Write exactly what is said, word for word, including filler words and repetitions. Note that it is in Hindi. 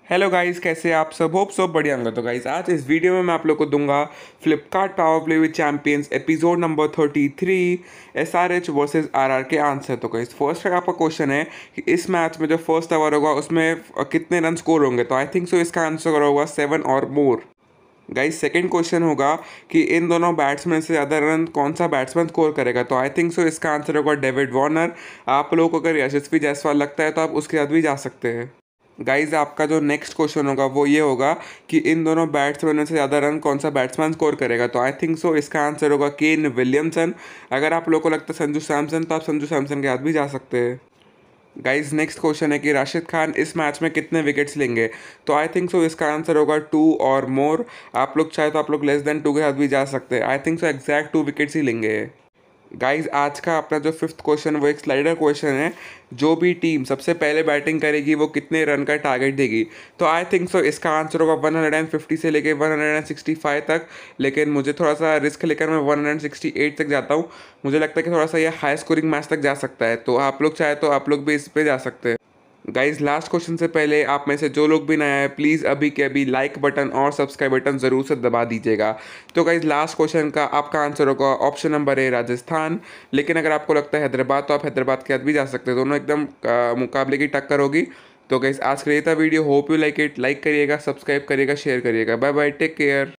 हेलो गाइस, कैसे आप सब? होप सब बढ़िया होंगे। तो गाइस आज इस वीडियो में मैं आप लोग को दूंगा Flipkart power play with champions episode number thirty three S R H versus R R के आंसर। तो गाइस फर्स्ट आपका क्वेश्चन है कि इस मैच में जो फर्स्ट ओवर होगा उसमें कितने रन स्कोर होंगे। तो आई थिंक सो इसका आंसर होगा सेवन और मोर। गाइस सेकंड क्वेश्चन होगा कि इन दोनों बैट्समैन से ज़्यादा रन कौन सा बैट्समैन स्कोर करेगा। तो आई थिंक सो इसका आंसर होगा डेविड वार्नर। आप लोगों को अगर यशस्वी जायसवाल लगता है तो आप उसके साथ भी जा सकते हैं। गाइज आपका जो नेक्स्ट क्वेश्चन होगा वो ये होगा कि इन दोनों बैट्समैनों से ज़्यादा रन कौन सा बैट्समैन स्कोर करेगा। तो आई थिंक सो इसका आंसर होगा केन विलियमसन। अगर आप लोगों को लगता है संजू सैमसन तो आप संजू सैमसन के साथ भी जा सकते हैं। गाइज नेक्स्ट क्वेश्चन है कि राशिद खान इस मैच में कितने विकेट्स लेंगे। तो आई थिंक सो इसका आंसर होगा टू और मोर। आप लोग चाहे तो आप लोग लेस देन टू के साथ भी जा सकते हैं। I think so exact two wickets ही लेंगे। गाइज आज का अपना जो फिफ्थ क्वेश्चन वो एक स्लाइडर क्वेश्चन है। जो भी टीम सबसे पहले बैटिंग करेगी वो कितने रन का टारगेट देगी। तो आई थिंक सो इसका आंसर होगा वन फिफ्टी से लेके वन सिक्सटी फाइव तक। लेकिन मुझे थोड़ा सा रिस्क लेकर मैं वन सिक्सटी एट तक जाता हूँ। मुझे लगता है कि थोड़ा सा ये हाई स्कोरिंग मैच तक जा सकता है। तो आप लोग चाहे तो आप लोग भी इस पे जा सकते हैं। गाइज लास्ट क्वेश्चन से पहले आप में से जो लोग भी नया है प्लीज़ अभी के अभी लाइक बटन और सब्सक्राइब बटन ज़रूर से दबा दीजिएगा। तो गाइज लास्ट क्वेश्चन का आपका आंसर होगा ऑप्शन नंबर ए राजस्थान। लेकिन अगर आपको लगता है हैदराबाद तो आप हैदराबाद के साथ भी जा सकते हैं। दोनों एकदम आ, मुकाबले की टक्कर होगी। तो गाइज आज के लिए था video. Hope you like it. Like करिएगा, सब्सक्राइब करिएगा, शेयर करिएगा। Bye bye, take care.